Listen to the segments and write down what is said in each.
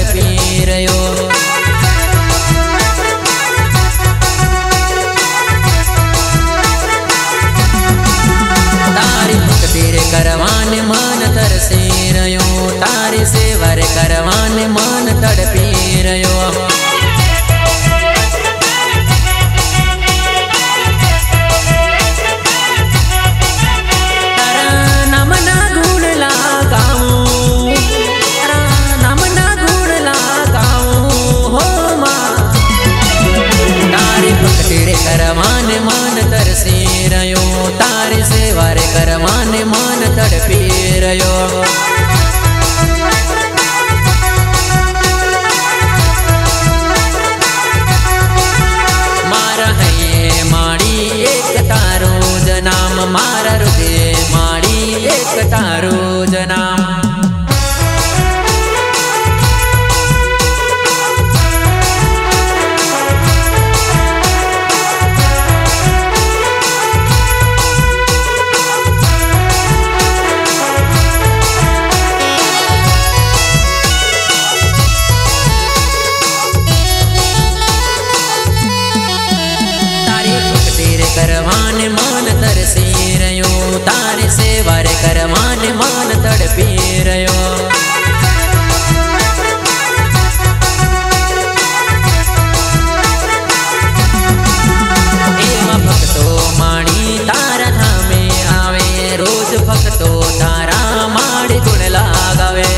तड़पी रयो। तारी भक्ति रे करवान मन तरसी रयो, तारी सेवा रे करवान मन तड़पी रयो। करवान मन तरसी रयो, तारी सेवा रे करवान मन तड़पी रयो। मारा है ये माड़ी एक तारो जनाम, मारा हृदय माड़ी एक तारो जनाम। करवान मन तरसी रयो, तारी सेवा रे करवान मन तड़पी रयो। एवा भक्तो माड़ी तारा धामे आवे, रोज भक्तो तारा माड़ी गुण लगावे।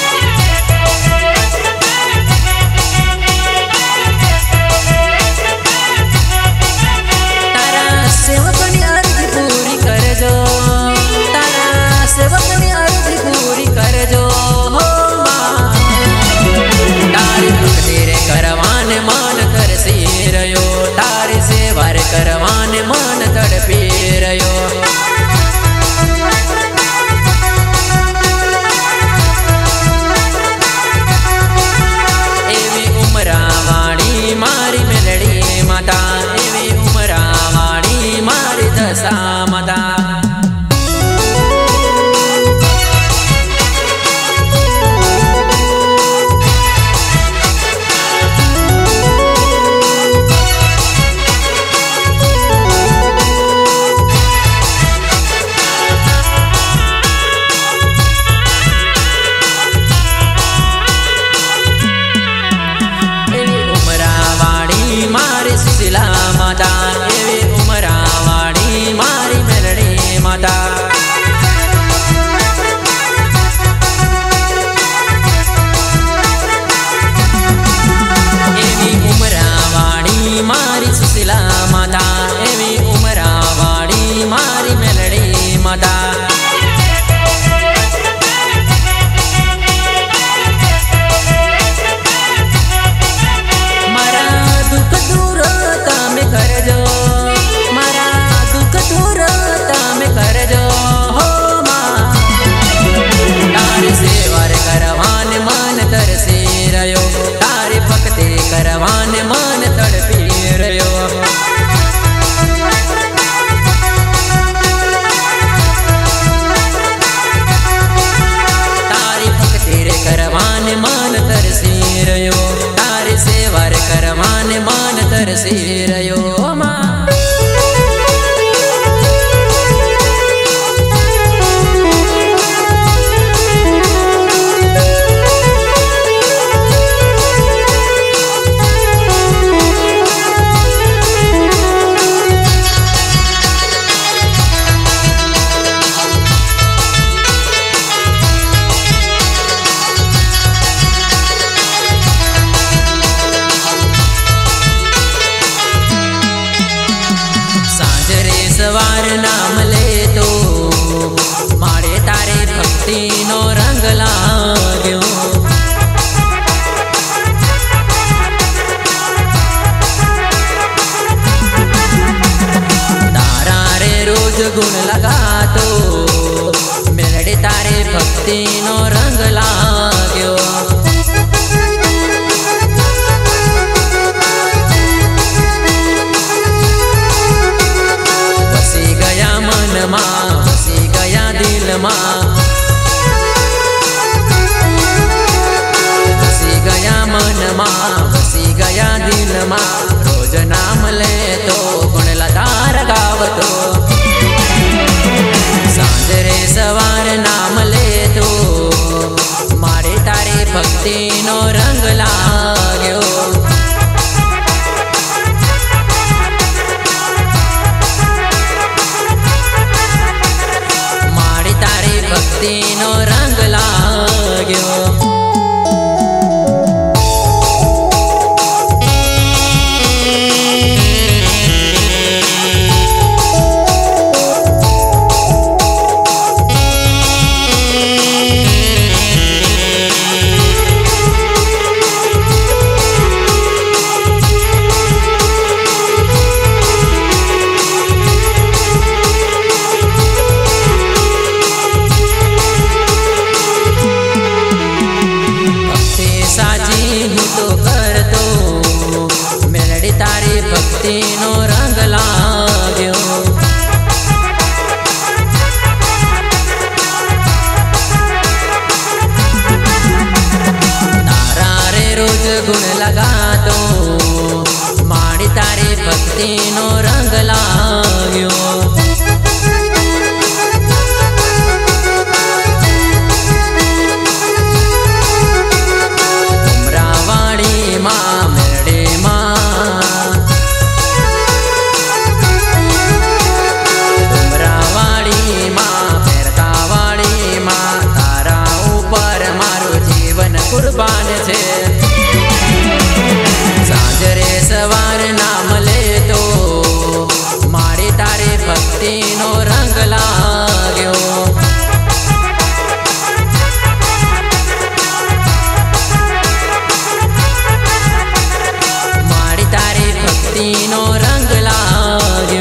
सेवकनी अर्जी पूरी कर जो, तारा सेवकनी अर्जी पूरी कर जो हो माँ। तारी भक्ति रे करवान मन तरसी रयो, तारी सेवा रे करवान मन तड़पी रयो। एवी उमरा वाड़ी मारी मेलड़ी माता, एवी उमरा वाड़ी मारी दशा मदा। मारी सुशीला माता, एवी उमरा वाड़ी मारी मेलड़ी माता। एवी उमरा वाड़ी मारी सुशीला माता, एवी उमरा वाड़ी मारी मेलड़ी माता। कर जो मारा दुख दूर ताम कर जो हो माँ। तारी सेवा रे करवान मन तरसी रयो, तारी भक्ति करवान मन तड़पी रयो। तारी भक्ति रे करवान मन तरसी रयो, तारी सेवा रे करवान मन तरसी रयो माँ। सवार नाम ले तो मारे तारे भक्ति नो रंग लाग्यो। तारा रे रोज गुण लगा तो मेलड़ी तारे भक्ति नो रंग लाग्यो। बसी गया मन माँ, बसी गया दिल माँ। मन मां बसी गया दिल मां। रोज नाम ले तो गुण लतार गावतो, सांज रे सवार नाम ले तो मारे तारी भक्ति नो रंग लाग्यो। मारी तारी भक्ति नो रंग लाग्यो। भक्ति नो रंग लाग्यो। तारा रे रोज गुण लगा दो, माड़ी तारी भक्ति नो रंग लाग्यो। उमरावाड़ी मां मेरड़े मां, कुर्बान छे। सांज रे सवार नाम ले तो मारी तारी भक्ति नो रंग लाग्यो। मारी तारी भक्ति नो रंग लाग्यो।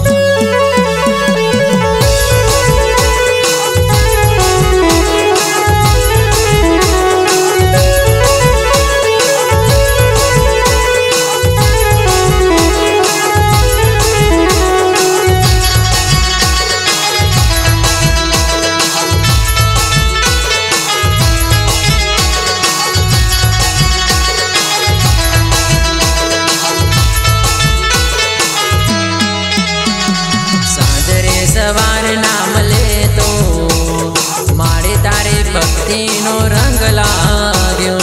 सवार नाम ले तो मारी तारी भक्ति नो रंग लाग्यो।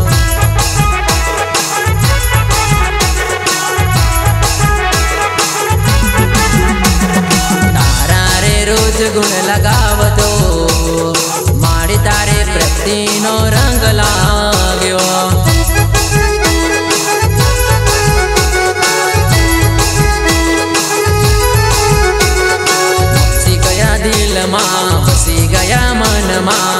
तारा रे रोज गुण लगावतो, मारी तारी भक्ति नो रंग लाग्यो। दिल मां बसी गया मन मां,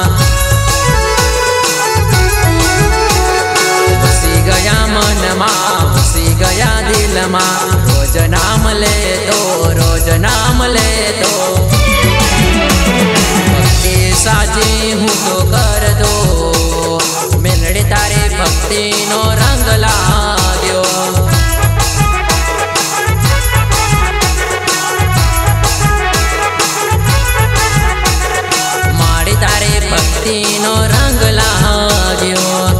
बसी गया मन मां बसी गया दिल मां। रोज नाम ले तो रोज नाम ले तो भक्ति साची हूँ तो कर दो, मेलड़ी तारी भक्ति नो रंग लाग्यो। तारे भक्ति नो रंग लाग्यो।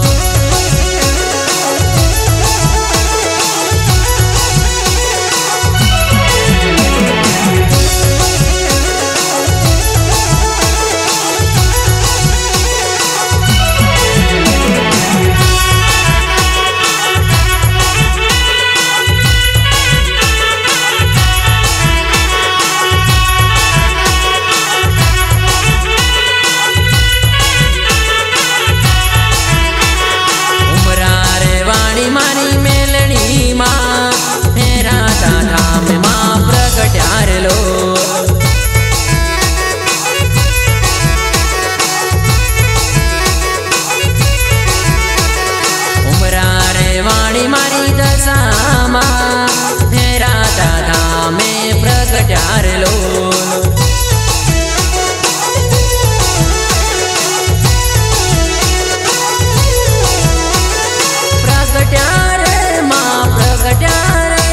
मारी दशा मां तेरा दादा में प्रगट्यार लो। प्रगट्यारे मां प्रगट्यारे,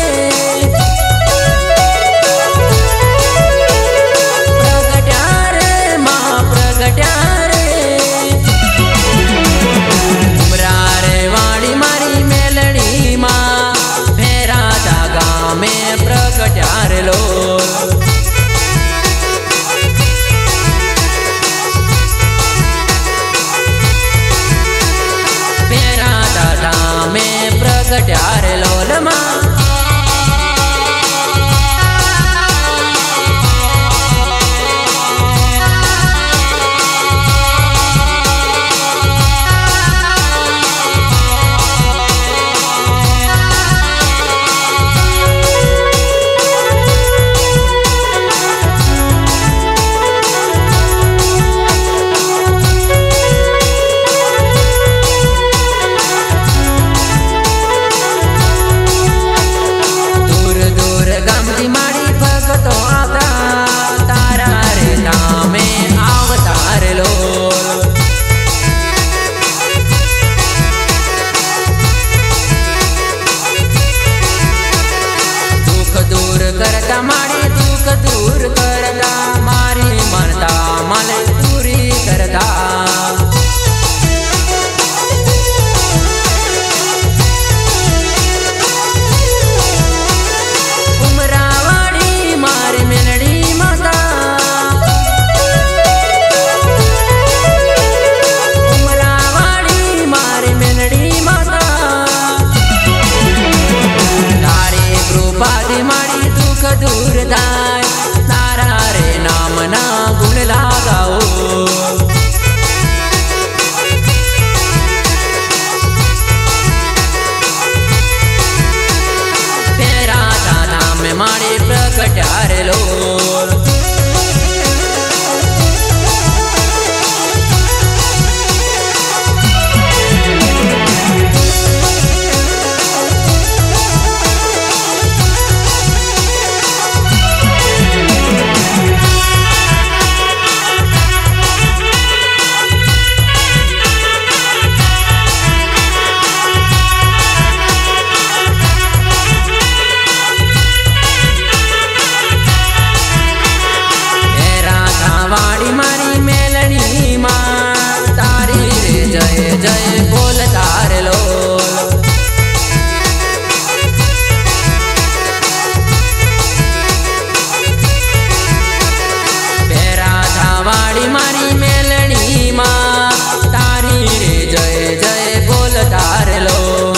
प्रगट्यारे मां प्रगट्यारे। उमरारे वाणी मारी प्रगट्यार लोल मां मारी दुख दूर करदा मारी मनता मले पूरी करदा उमरावाड़ी मारी मेलड़ी माता उमरावाड़ी मारी मेलड़ी माता तारी कृपा दी मारी दूर दाय तारा रे नाम ना गुण लगाओ तेरा दादा में मारे प्रगट्यार लोल मारी मेलड़ी मां तारी रे जय जय बोल तार लोल तेरा धावाड़ी मारी मेलड़ी मां तारी रे जय जय बोल तार लोल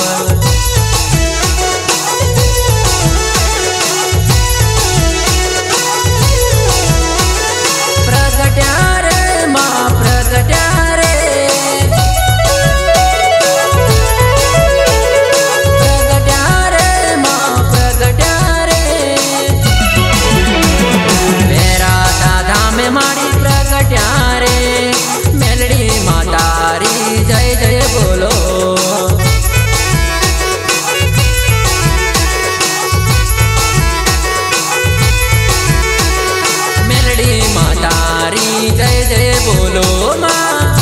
मेलड़ी मातारी जय जय बोलो मेलड़ी मातारी जय जय बोलो माँ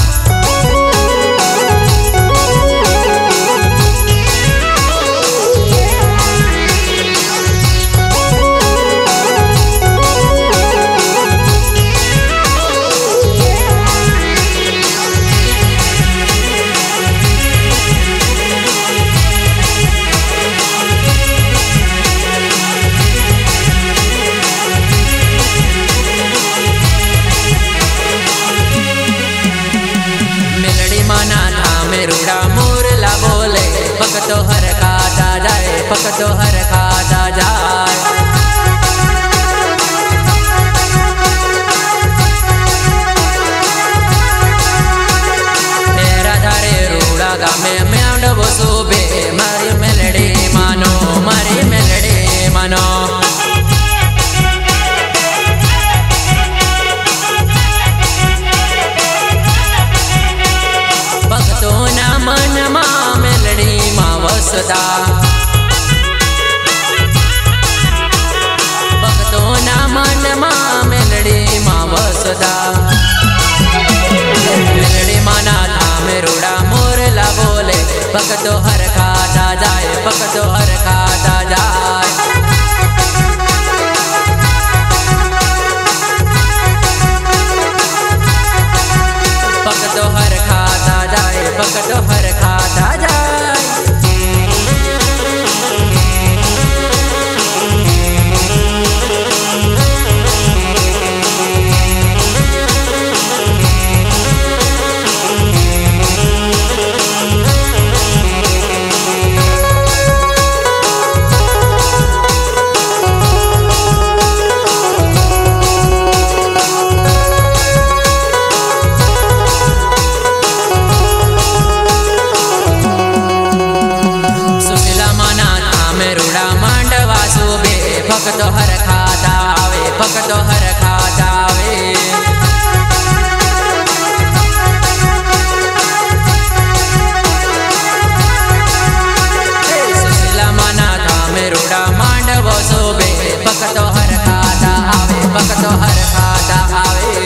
रूड़ा मोरला बोले भगतो हर खाता जाए भगतो हर खाता जाए तेरा धारे रूड़ा गामे म्यांड वो सोबे मारी मेलड़ी मानो मारी मेलड़ी मानो मन मां मेलड़ी मां वसदा भक्तों ना मन मां मेलड़ी मां वसदा मेलड़ी माना धाम रूड़ा मोरला बोले भक्तों हर खाता जाए भक्तों हर खाता जाए भक्तों हर खाता जाए भक्तों हर खाता जाए रूड़ा मांडवा शोभे भक्तो हर खाता आवे भक्तो हर खाता आवे सुशीला माना धाम रूड़ा मांडवा शोभे भक्तो हर खाता आवे भक्तो हर खाता आवे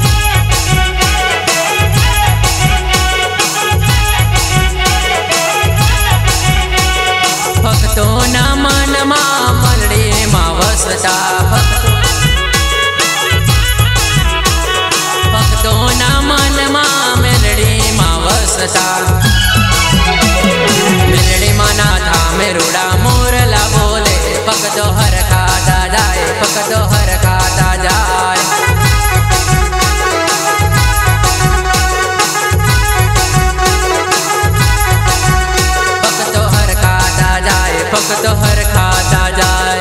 भक्तों ना मन मां मलड़ी मां वसता भक्तों ना मन मां मेलड़ी मां वसता मेलड़ी माना धाम रूड़ा मोरला बोले भक्तों हर खाता जाए भक्तों हर खाता जाए भक्तो हर खाता जाए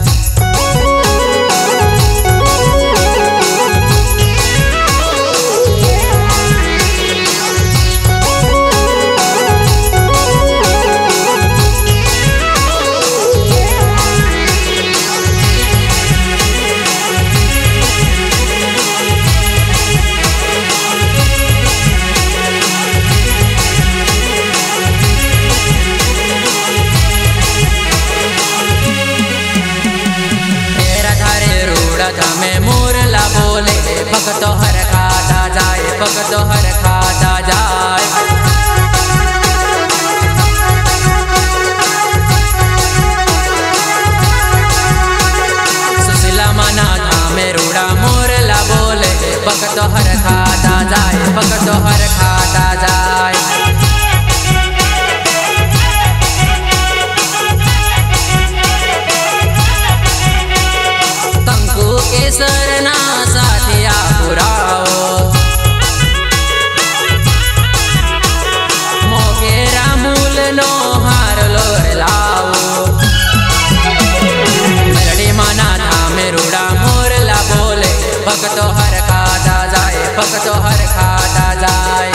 में मोरला बोले भक्तो हर खाता जाए भक्तो हर खाता जाए सुशीला माना धाम रूड़ा मोरला बोले भक्तो हर खाता जाए भक्तो हर खाता जाए केसरना साथिया पुराओ मोगेरा मूल नो हार लो लाओ मेलड़ी माना धाम रूड़ा मोरला बोले भक्तो हर खाता जाए भक्तो हर खाता जाए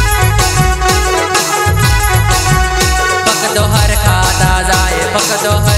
भक्तो हर खाता जाए भक्तो